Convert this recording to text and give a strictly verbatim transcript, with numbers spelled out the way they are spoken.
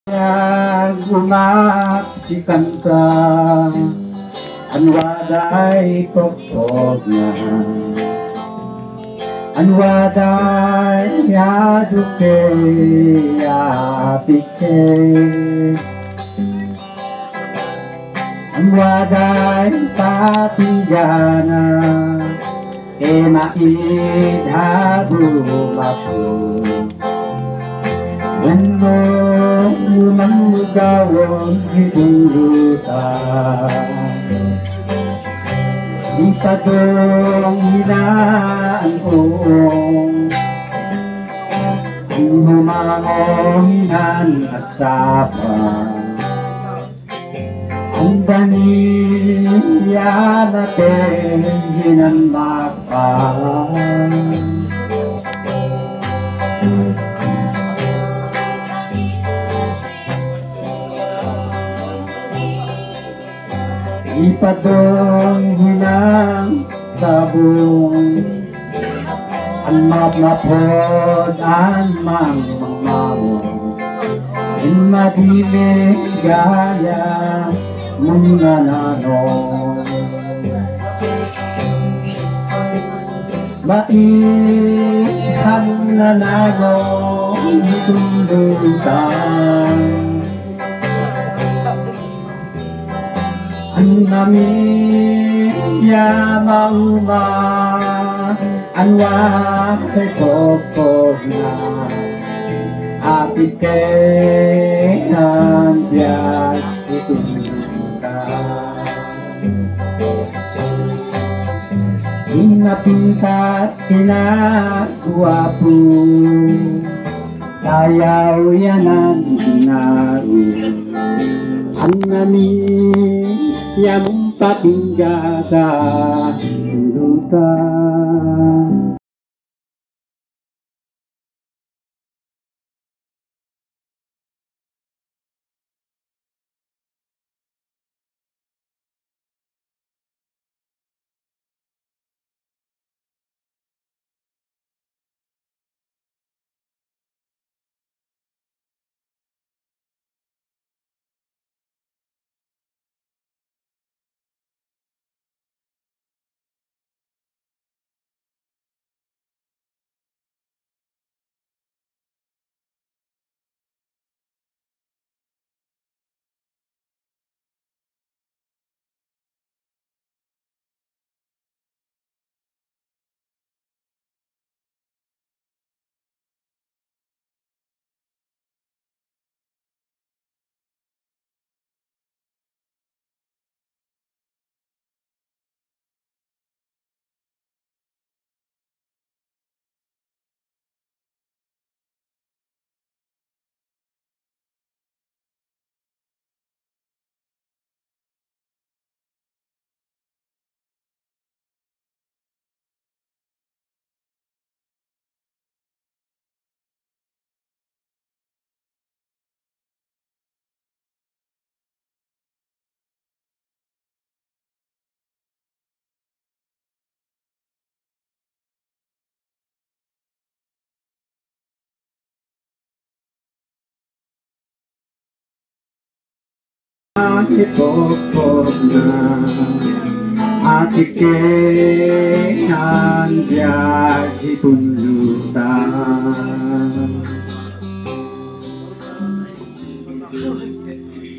Gumakikanta an waday kokog na an waday yaduke yapike an waday patigana e maidhabumaku Wendo manggawang hidulutan Di padong hinaanong Ang humangohinan at sapa Ang daniya natin hinanmakan Ipadong hinang sabong Ang mapmapod ang mamamaw In madilig gaya mong nananong Maihang nananong tulutan Ang namiya mauma Ang wakay kokog na Apit kay handiyat itulutan Inapintas sinaguwapo Tayaw yanan narin Ang namiya yang patinggata dudutan Ikokog na Atik kay handiyat itulutan